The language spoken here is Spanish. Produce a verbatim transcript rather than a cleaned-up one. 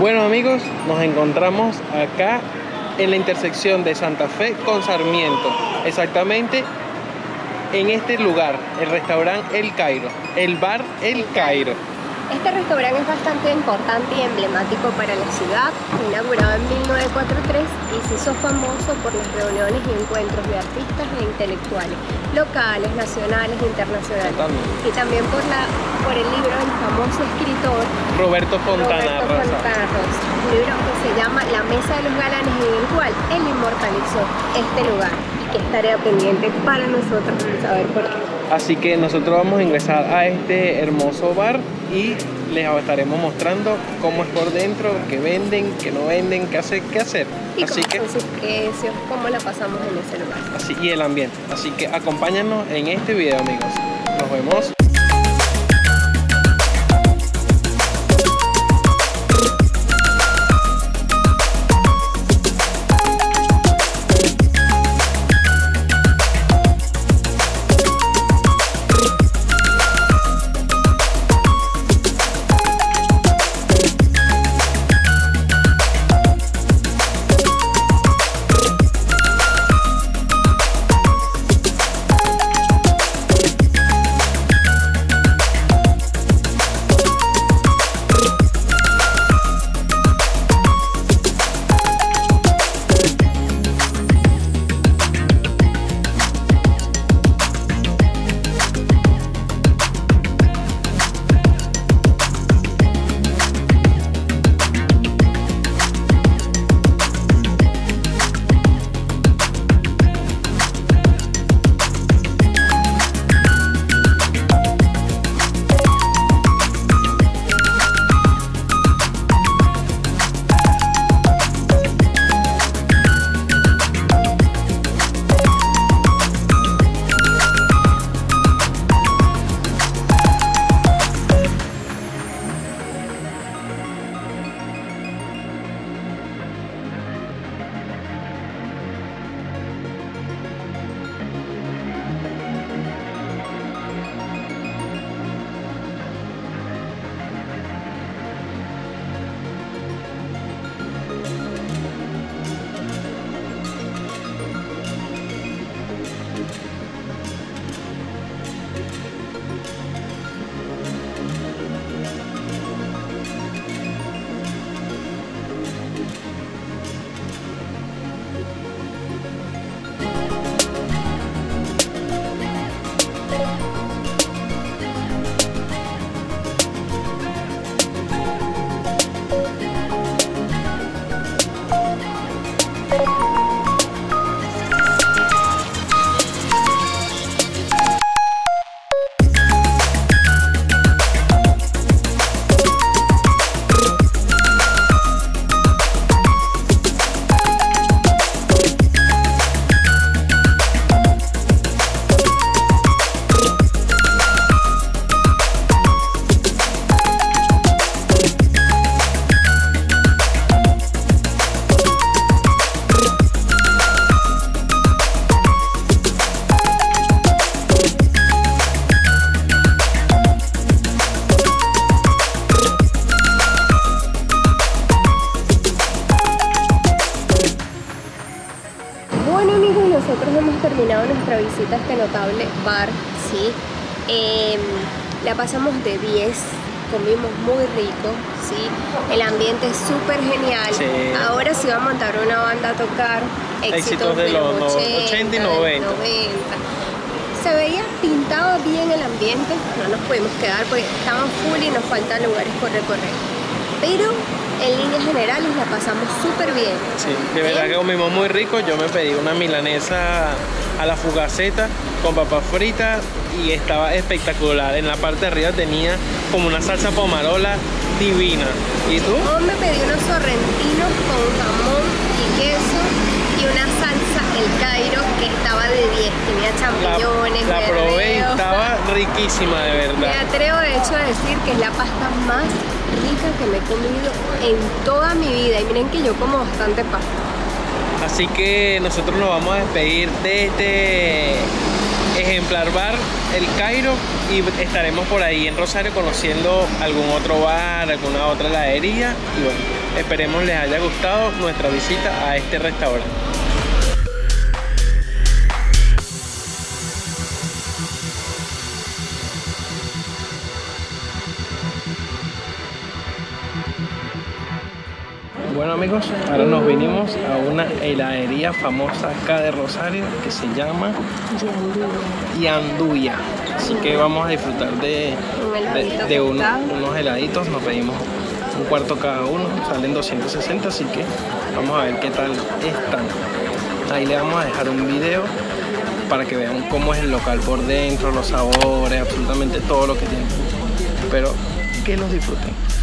Bueno amigos, nos encontramos acá en la intersección de Santa Fe con Sarmiento, exactamente en este lugar, el restaurante El Cairo, el bar El Cairo. Este restaurante es bastante importante y emblemático para la ciudad. Fue inaugurado en mil novecientos cuarenta y tres y se hizo famoso por las reuniones y encuentros de artistas e intelectuales locales, nacionales e internacionales. Totalmente. Y también por, la, por el libro del famoso escritor Roberto Fontana Roberto Rosa. Fontana Rosa, un libro que se llama La Mesa de los Galanes, en el cual él inmortalizó este lugar y que es tarea pendiente para nosotros saber por qué. Así que nosotros vamos a ingresar a este hermoso bar y les estaremos mostrando cómo es por dentro, qué venden, qué no venden, qué hacer, qué hacer. Y así cómo que, son sus precios, cómo la pasamos en ese lugar. Así, y el ambiente. Así que acompáñanos en este video, amigos. Nos vemos. Nosotros hemos terminado nuestra visita a este notable bar, ¿sí? Eh, la pasamos de diez, comimos muy rico, ¿sí? El ambiente es súper genial. Sí. Ahora sí va a montar una banda a tocar éxitos, éxitos de, de los ochenta y noventa. Se veía pintado bien el ambiente, no nos pudimos quedar porque estaban full y nos faltan lugares por recorrer. Pero en líneas generales la pasamos súper bien. Sí, de verdad que comimos muy rico. Yo me pedí una milanesa a la fugaceta con papas fritas y estaba espectacular. En la parte de arriba tenía como una salsa pomarola divina. ¿Y tú? Yo me pedí unos sorrentinos con jamón y queso y una salsa El Cairo que estaba de diez. Tenía champiñones, La, la probé y estaba riquísima, de verdad. Me atrevo de hecho a decir que es la pasta más rica que me he comido en toda mi vida. Y miren que yo como bastante pasta. Así que nosotros nos vamos a despedir de este ejemplar bar El Cairo y estaremos por ahí en Rosario conociendo algún otro bar, alguna otra heladería y bueno. Esperemos les haya gustado nuestra visita a este restaurante. Bueno amigos, ahora nos vinimos a una heladería famosa acá de Rosario que se llama Yanduya. Así que vamos a disfrutar de, de, de uno, unos heladitos. Nos pedimos un cuarto cada uno, salen doscientos sesenta, así que vamos a ver qué tal están. Ahí le vamos a dejar un video para que vean cómo es el local por dentro, los sabores, absolutamente todo lo que tiene. Espero que los disfruten.